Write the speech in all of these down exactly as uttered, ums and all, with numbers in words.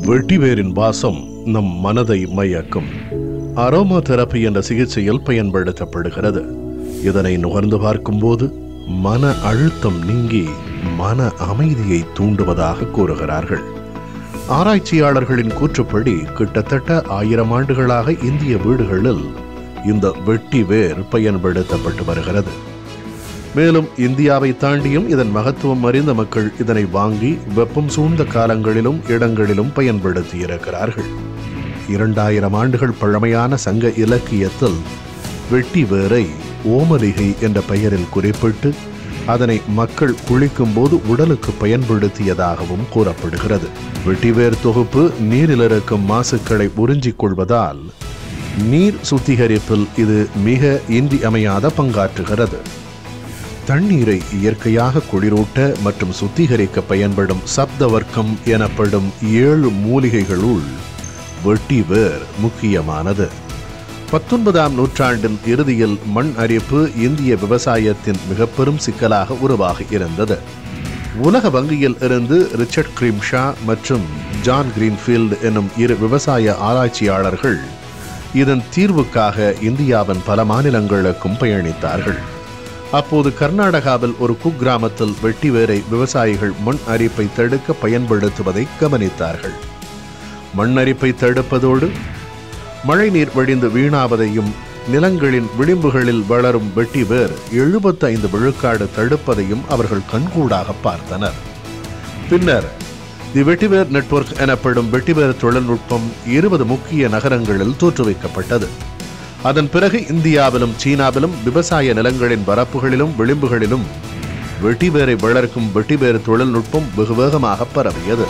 வெட்டிவேரின் வாசம் நம் மனதை மயக்கும். அரோமா தெரப்பி என்ற சிகிச்சையில் பயன்படுத்தப்படுகிறது. இதனை நுகர்ந்து பார்க்கும்போது மன அழுத்தம் நீங்கி மன அமைதியை தூண்டுவதாக கூறுகிறார்கள். ஆராய்ச்சியாளர்களின் கூற்றுப்படி கிட்டத்தட்ட ஆயிரம் ஆண்டுகளாக இந்திய வீடுகளில் இந்த வெட்டிவேர் பயன்படுத்தப்பட்டு வருகிறது. மேலும் இந்தியாவை தாண்டியும் இதன் மகத்துவம் அறிந்த மக்கள் இதனை வாங்கி வெப்பம் சூழ்ந்த காலங்களிலும் இடங்களிலும் பயன்படுத்தி இருக்கிறார்கள். இரண்டாயிரம் ஆண்டுகள் பழமையான சங்க இலக்கியத்தில் வெட்டிவேரை ஓமலிகை என்ற பெயரில் குறிப்பிட்டு அதனை மக்கள் குளிக்கும் போது உடலுக்கு பயன்படுத்தியதாகவும் கூறப்படுகிறது. வெட்டிவேர் தொகுப்பு நீரில் இருக்கும் மாசுக்களை உறிஞ்சிக் கொள்வதால் நீர் சுத்திகரிப்பில் இது மிக இன்றியமையாத பங்காற்றுகிறது. தண்ணீரை இயற்கையாக குளிரூட்ட மற்றும் சுத்திகரிக்க பயன்படும் சப்தவர்க்கம் எனப்படும் ஏழு மூலிகைகளுள் வெட்டிவேர் முக்கியமானது. பத்தொன்பதாம் நூற்றாண்டின் இறுதியில் மண் அரிப்பு இந்திய விவசாயத்தின் மிக பெரும் சிக்கலாக உருவாகி இருந்தது. உலக வங்கியில் இருந்து ரிச்சர்ட் கிரீம்ஷா மற்றும் ஜான் கிரீன்ஃபீல்டு என்னும் இரு விவசாய ஆராய்ச்சியாளர்கள் இதன் தீர்வுக்காக இந்தியாவின் பல மாநிலங்களுக்கும் பயணித்தார்கள். அப்போது கர்நாடகாவில் ஒரு குக்கிராமத்தில் வெட்டிவேரை விவசாயிகள் மண் அரிப்பை தடுக்க பயன்படுத்துவதை கவனித்தார்கள். மண் அரிப்பை தடுப்பதோடு மழைநீர் வழிந்து வீணாவதையும் நிலங்களின் விளிம்புகளில் வளரும் வெட்டிவேர் எழுபத்தி ஐந்து விழுக்காடு தடுப்பதையும் அவர்கள் கண்கூடாக பார்த்தனர். பின்னர் தி வெட்டிவேர் நெட்வொர்க் எனப்படும் வெட்டிவேர் தொழில்நுட்பம் இருபது முக்கிய நகரங்களில் தோற்றுவிக்கப்பட்டது. அதன் பிறகு இந்தியாவிலும் சீனாவிலும் விவசாய நிலங்களின் வரப்புகளிலும் விளிம்புகளிலும் வெட்டிவேரை வளர்க்கும் வெட்டிவேர் தொழில்நுட்பம் வெகு வேகமாக பரவியது.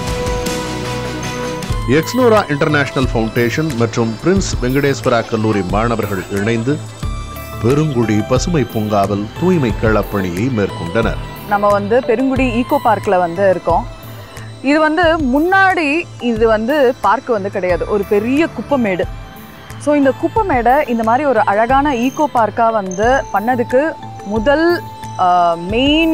எக்ஸ்னோரா இன்டர்நேஷனல் ஃபவுண்டேஷன் மற்றும் பிரின்ஸ் வெங்கடேஸ்வரா கல்லூரி மாணவர்கள் இணைந்து பெருங்குடி பசுமை பூங்காவில் தூய்மை களப்பணியை மேற்கொண்டனர். நம்ம வந்து பெருங்குடி ஈகோ பார்க்கில் வந்து இருக்கோம். இது வந்து முன்னாடி இது வந்து பார்க் வந்து கிடையாது, ஒரு பெரிய குப்பமேடு. ஸோ இந்த குப்பமேடை இந்த மாதிரி ஒரு அழகான ஈகோ பார்க்காக வந்து பண்ணதுக்கு முதல் மெயின்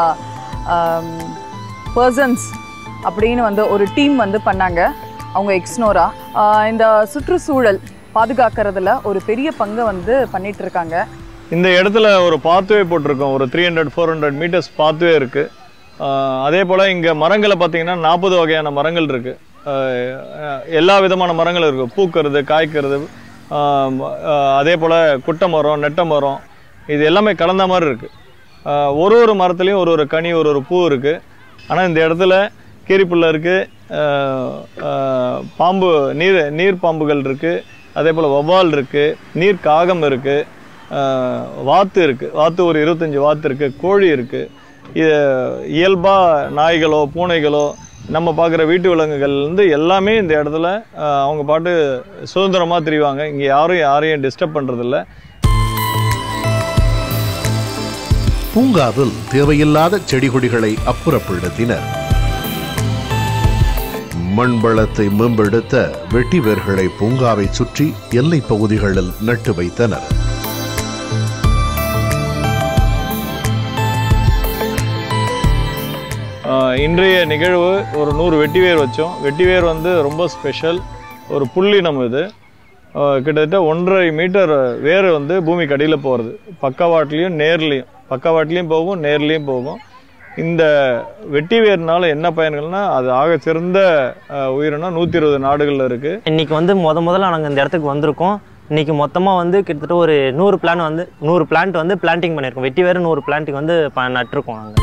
பர்சன்ஸ் அப்படின்னு வந்து ஒரு டீம் வந்து பண்ணாங்க. அவங்க எக்ஸ்னோரா இந்த சுற்றுச்சூழல் பாதுகாக்கிறதுல ஒரு பெரிய பங்கை வந்து பண்ணிட்டு இருக்காங்க. இந்த இடத்துல ஒரு பாத்வே போட்டிருக்கோம். ஒரு three hundred four hundred metres pathway இருக்குது. அதே போல் இங்கே மரங்களை பார்த்தீங்கன்னா நாற்பது வகையான மரங்கள் இருக்குது. எல்லா விதமான மரங்களும் இருக்குது. பூக்கிறது, காய்க்கிறது, அதே போல் குட்டை மரம், நெட்டை மரம், இது எல்லாமே கலந்த மாதிரி இருக்குது. ஒரு ஒரு மரத்துலேயும் ஒரு ஒரு கனி, ஒரு ஒரு பூ இருக்குது. ஆனால் இந்த இடத்துல கீரிப்புள்ள இருக்குது, பாம்பு, நீர் நீர் பாம்புகள் இருக்குது, அதே போல் வௌவால் இருக்குது, நீர் காகம் இருக்குது, வாத்து இருக்குது, வாத்து ஒரு இருபத்தஞ்சி வாத்து இருக்குது, கோழி இருக்குது. இது இயல்பாக நாய்களோ பூனைகளோ நம்ம பார்க்குற வீட்டு விலங்குகள்லேருந்து எல்லாமே இந்த இடத்துல அவங்க பாட்டு சுதந்திரமாக திரிவாங்க. இங்கே யாரும் யாரையும் டிஸ்டர்ப் பண்ணுறதில்ல. பூங்காவில் தேவையில்லாத செடி கொடிகளை அப்புறப்படுத்தினர். மண் வளத்தை மேம்படுத்த வெட்டிவேர்களை பூங்காவை சுற்றி எல்லை பகுதிகளில் நட்டு வைத்தனர். இன்றைய நிகழ்வு ஒரு நூறு வெட்டிவேர் வச்சோம். வெட்டிவேர் வந்து ரொம்ப ஸ்பெஷல். ஒரு புள்ளினம் இது. கிட்டத்தட்ட ஒன்றரை மீட்டர் வேர் வந்து பூமிக்கு அடியில் போகிறது. பக்கவாட்லேயும் நேர்லேயும் பக்கவாட்லேயும் போகும், நேர்லேயும் போகும். இந்த வெட்டிவேர்னால என்ன பயன்கள்னா அது ஆக சிறந்த உயிரினம் நூற்றி இருபது நாடுகளில் இருக்குது. இன்றைக்கி வந்து முத முதல்ல நாங்கள் இந்த இடத்துக்கு வந்திருக்கோம். இன்றைக்கி மொத்தமாக வந்து கிட்டத்தட்ட ஒரு நூறு பிளான் வந்து நூறு பிளான்ட் வந்து பிளான்டிங் பண்ணியிருக்கோம். வெட்டிவேர் நூறு பிளான்ட்டுக்கு வந்து நட்டுருக்கோம். நாங்கள்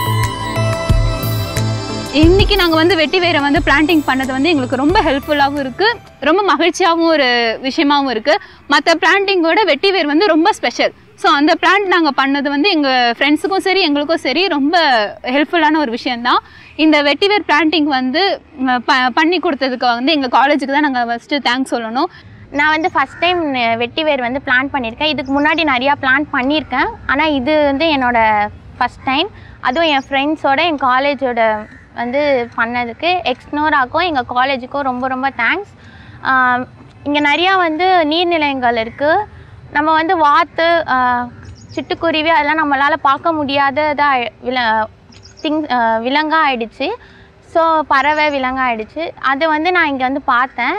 இன்றைக்கி நாங்கள் வந்து வெட்டிவேரை வந்து பிளான்டிங் பண்ணது வந்து எங்களுக்கு ரொம்ப ஹெல்ப்ஃபுல்லாகவும் இருக்குது, ரொம்ப மகிழ்ச்சியாகவும் ஒரு விஷயமாகவும் இருக்குது. மற்ற பிளான்டிங்கோட வெட்டிவேர் வந்து ரொம்ப ஸ்பெஷல். ஸோ அந்த பிளான்ட் நாங்கள் பண்ணது வந்து எங்கள் ஃப்ரெண்ட்ஸுக்கும் சரி எங்களுக்கும் சரி ரொம்ப ஹெல்ப்ஃபுல்லான ஒரு விஷயந்தான். இந்த வெட்டிவேர் பிளான்டிங் வந்து ப பண்ணி கொடுத்ததுக்கு வந்து எங்கள் காலேஜுக்கு தான் நாங்கள் ஃபஸ்ட்டு தேங்க்ஸ் சொல்லணும். நான் வந்து ஃபஸ்ட் டைம் வெட்டிவேர் வந்து பிளான் பண்ணியிருக்கேன். இதுக்கு முன்னாடி நிறையா பிளான் பண்ணியிருக்கேன். ஆனால் இது வந்து என்னோடய ஃபஸ்ட் டைம். அதுவும் என் ஃப்ரெண்ட்ஸோட என் காலேஜோட வந்து பண்ணதுக்கு எக்ஸ்னோராக்கும் எங்கள் காலேஜுக்கும் ரொம்ப ரொம்ப தேங்க்ஸ். இங்கே நிறையா வந்து நீர்நிலைகள் இருக்குது. நம்ம வந்து வாத்து, சிட்டுக்குருவி அதெல்லாம் நம்மளால் பார்க்க முடியாததாக வில திங் விலங்காக ஆயிடுச்சு. ஸோ பறவை விலங்காயிடுச்சு. அது வந்து நான் இங்கே வந்து பார்த்தேன்.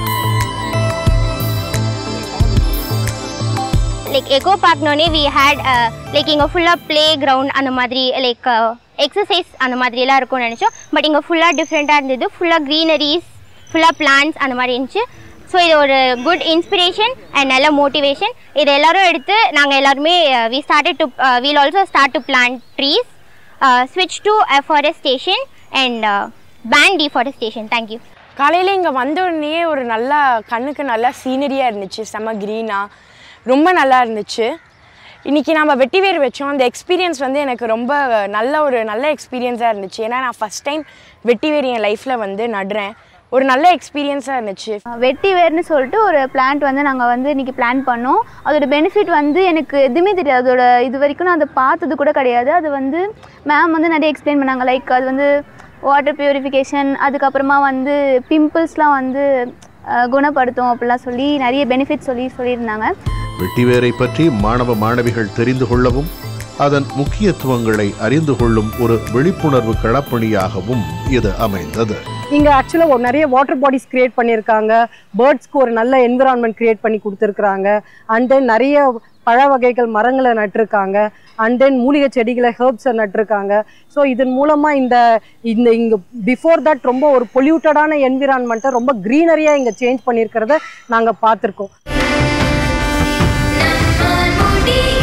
லைக் எக்கோ பார்க்னோடனே வி ஹேட் லைக் இங்கே ஃபுல்லாக ப்ளே கிரவுண்ட் அந்த மாதிரி லைக் எக்ஸசைஸ் அந்த மாதிரியெல்லாம் இருக்கும்னு நினச்சோம். பட் இங்கே ஃபுல்லாக டிஃப்ரெண்ட்டாக இருந்தது. ஃபுல்லாக க்ரீனரிஸ், ஃபுல்லாக பிளான்ட்ஸ் அந்த மாதிரி இருந்துச்சு. ஸோ இது ஒரு குட் இன்ஸ்பிரேஷன் அண்ட் நல்ல மோட்டிவேஷன். இது எல்லோரும் எடுத்து நாங்கள் எல்லாருமே we started to we'll also start to plant trees, ஸ்விட்ச் to afforestation and ban deforestation. Thank you. காலையில் இங்கே வந்த உடனே ஒரு நல்ல கண்ணுக்கு நல்லா சீனரியாக இருந்துச்சு, செம்ம க்ரீனாக ரொம்ப நல்லா இருந்துச்சு. இன்றைக்கி நம்ம வெட்டிவேர் வச்சோம். அந்த எக்ஸ்பீரியன்ஸ் வந்து எனக்கு ரொம்ப நல்ல ஒரு நல்ல எக்ஸ்பீரியன்ஸாக இருந்துச்சு. ஏன்னா நான் ஃபஸ்ட் டைம் வெட்டிவேர் என் லைஃப்பில் வந்து நடுறேன். ஒரு நல்ல எக்ஸ்பீரியன்ஸாக இருந்துச்சு. வெட்டிவேர்னு சொல்லிட்டு ஒரு பிளான்ட் வந்து நாங்கள் வந்து இன்றைக்கி பிளான் பண்ணோம். அதோட பெனிஃபிட் வந்து எனக்கு எதுவுமே தெரியாது. அதோட இது வரைக்கும் நான் அதை பார்த்தது கூட கிடையாது. அது வந்து மேம் வந்து நிறைய எக்ஸ்பிளைன் பண்ணாங்க. லைக் அது வந்து வாட்டர் பியூரிஃபிகேஷன், அதுக்கப்புறமா வந்து பிம்பிள்ஸ்லாம் வந்து குணப்படுத்தும் அப்படிலாம் சொல்லி நிறைய பெனிஃபிட் சொல்லி சொல்லியிருந்தாங்க. வெட்டிவேரை பற்றி மாணவ மாணவிகள் தெரிந்து கொள்ளவும் அதன் முக்கியத்துவங்களை அறிந்து கொள்ளும் ஒரு விழிப்புணர்வு களப்பணியாகவும் இது அமைந்தது. இங்கே ஆக்சுவலாக ஒரு நிறைய வாட்டர் பாடிஸ் கிரியேட் பண்ணியிருக்காங்க. பேர்ட்ஸ்க்கு ஒரு நல்ல என்விரான்மெண்ட் கிரியேட் பண்ணி கொடுத்துருக்குறாங்க. அண்ட் தென் நிறைய பழ வகைகள் மரங்களை நட்டிருக்காங்க. அண்ட் தென் மூலிகை செடிகளை ஹெர்ப்ஸை நட்டிருக்காங்க. ஸோ இதன் மூலமாக இந்த இந்த இங்கே பிஃபோர் தட் ரொம்ப ஒரு பொல்யூட்டடான என்விரான்மெண்ட்டை ரொம்ப க்ரீனரியாக இங்கே சேஞ்ச் பண்ணியிருக்கிறத நாங்கள் பார்த்துருக்கோம்.